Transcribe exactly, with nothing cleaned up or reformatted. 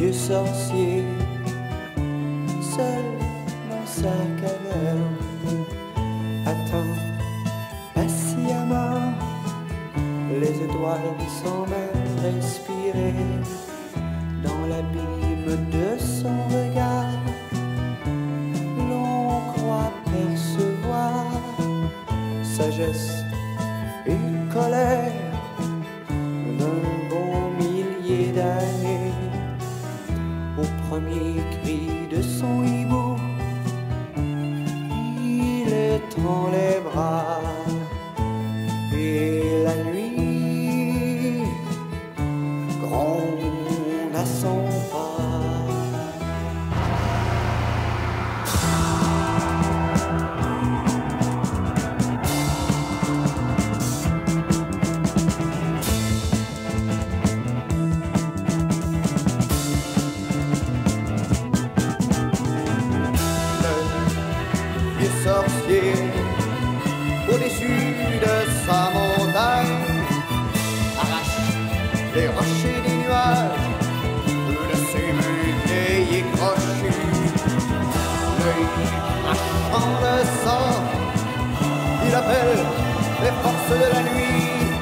vieux sorcier, seul dans sa caverne, attend patiemment les étoiles sans même respirer. Dans l'abîme de son regard, l'on croit percevoir sagesse et colère d'un bon millier d'années. Au premier cri de son hibou, il étend les bras et la nuit gronde à son pas. Sorcier, au-dessus de sa montagne, arrache les rochers des nuages, de ses mains crochues, l'œil crachant le sang, il appelle les forces de la nuit.